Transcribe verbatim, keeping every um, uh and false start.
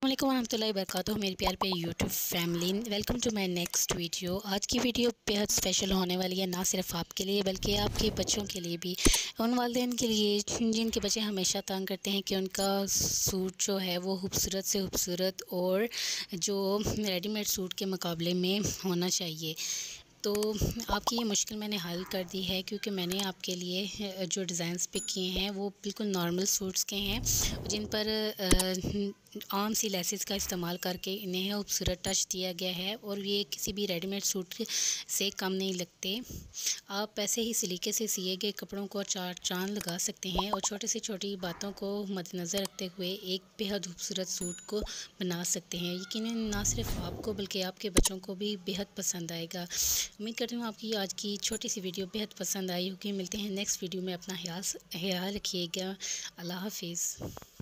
वालेकुम वरहमतुल्लाहि वबरकातुहू। मेरी प्यार पे YouTube family, welcome to my next video. आज की वीडियो बेहद स्पेशल होने वाली है, ना सिर्फ आपके लिए बल्कि आपके बच्चों के लिए भी, उन वालिदैन के लिए जिनके बच्चे हमेशा तंग करते हैं कि उनका सूट जो है वो खूबसूरत से खूबसूरत और जो रेडीमेड सूट के मुकाबले में होना चाहिए। तो आपकी ये मुश्किल मैंने हल कर दी है, क्योंकि मैंने आपके लिए जो डिज़ाइंस पिक किए हैं वो बिल्कुल नॉर्मल सूट्स के हैं, जिन पर आम सी लेसेस का इस्तेमाल करके इन्हें खूबसूरत टच दिया गया है और ये किसी भी रेडीमेड सूट से कम नहीं लगते। आप ऐसे ही सलीके से सिए गए कपड़ों को चार चांद लगा सकते हैं और छोटी से छोटी बातों को मद्देनज़र रखते हुए एक बेहद खूबसूरत सूट को बना सकते हैं। यकीनन ना सिर्फ आपको बल्कि आपके बच्चों को भी बेहद पसंद आएगा। उम्मीद करती हूँ आपकी आज की छोटी सी वीडियो बेहद पसंद आई होगी। मिलते हैं नेक्स्ट वीडियो में। अपना ख्याल ख्याल रखिएगा। अल्लाह हाफिज़।